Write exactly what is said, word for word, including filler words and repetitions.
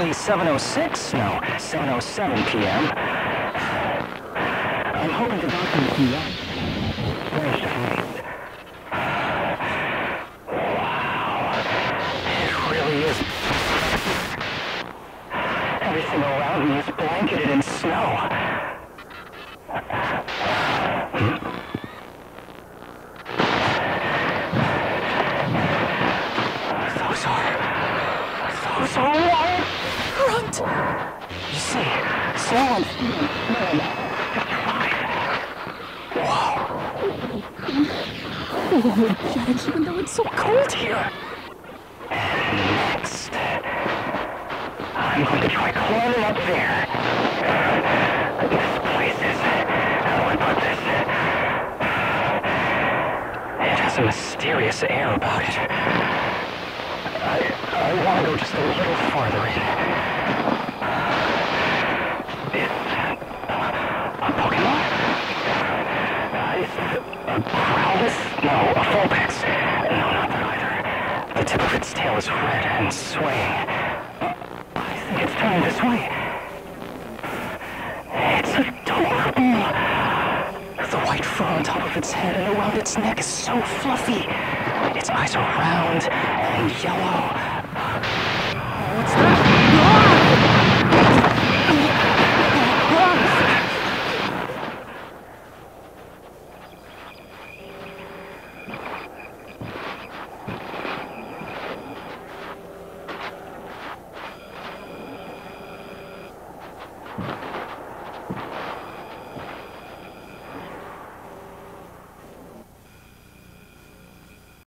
only seven oh six, no, seven oh seven p m I'm hoping to document the P M. Strange to find. Wow. It really is. Everything around me is blanketed in snow. Hmm? Those are... Those are wild grunt! You see, snow and feeling snow. Whoa. Oh, energetic, even though it's so cold here. And next, I'm going to try climbing up there. This place is... How do I put this? It has a mysterious air about it. I, I want to go just a little farther in. Is that a Pokémon? Uh, is that a Growlithe? No, a Vulpix. No, not that either. The tip of its tail is red and swaying. Uh, I think it's turning this way. It's adorable. The white fur on top of its head and around its neck is so fluffy. Its eyes are round and yellow. What's that?